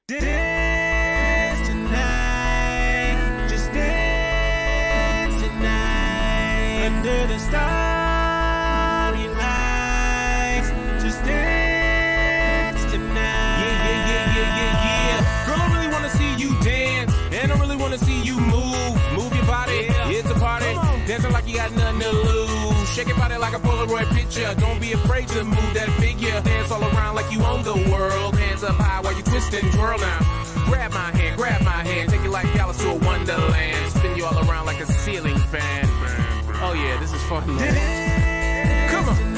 Dance tonight, just dance tonight, under the starry lights, just dance tonight. Yeah. Girl, I really wanna see you dance, and I really wanna see you move your body. It's a party, dancing like you got nothing to lose. Shake your body like a Polaroid picture. Don't be afraid to move that figure. Dance all around like you own the world. Hands up high while you twist and twirl now. Grab my hand, take you like Alice to a wonderland. Spin you all around like a ceiling fan. Oh yeah, this is fun. Come on.